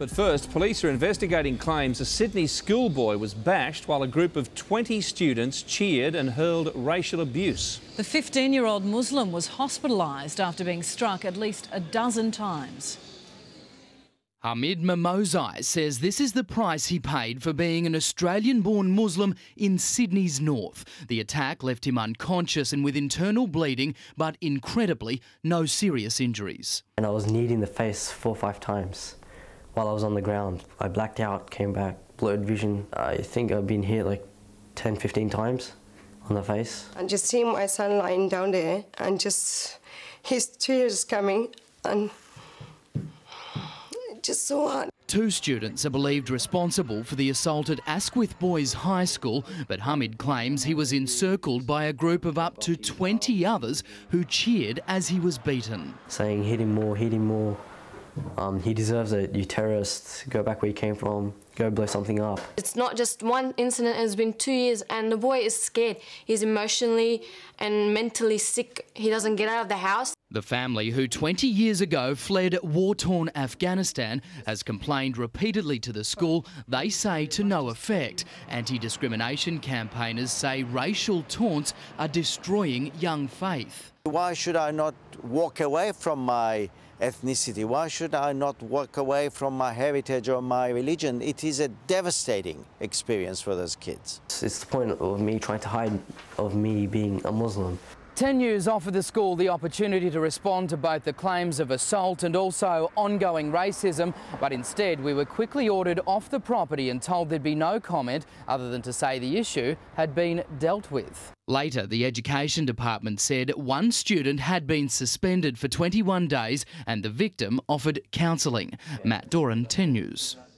But first, police are investigating claims a Sydney schoolboy was bashed while a group of 20 students cheered and hurled racial abuse. The 15-year-old Muslim was hospitalised after being struck at least a dozen times. Hamid Mamozai says this is the price he paid for being an Australian-born Muslim in Sydney's north. The attack left him unconscious and with internal bleeding, but incredibly, no serious injuries. And I was kneed in the face 4 or 5 times while I was on the ground. I blacked out, came back, blurred vision. I think I've been hit like 10, 15 times on the face. And just seeing my son lying down there and just his tears coming and just so hard. 2 students are believed responsible for the assault at Asquith Boys High School, but Hamid claims he was encircled by a group of up to 20 others who cheered as he was beaten. Saying, hit him more, hit him more. He deserves it, you terrorist, go back where you came from, go blow something up. It's not just one incident, it's been 2 years and the boy is scared. He's emotionally and mentally sick. He doesn't get out of the house. The family, who 20 years ago fled war-torn Afghanistan, has complained repeatedly to the school, they say to no effect. Anti-discrimination campaigners say racial taunts are destroying young faith. Why should I not walk away from my ethnicity? Why should I not walk away from my heritage or my religion? It is a devastating experience for those kids. It's the point of me trying to hide of me being a Muslim. 10 News offered the school the opportunity to respond to both the claims of assault and also ongoing racism, but instead we were quickly ordered off the property and told there'd be no comment other than to say the issue had been dealt with. Later, the Education Department said one student had been suspended for 21 days and the victim offered counselling. Matt Doran, 10 News.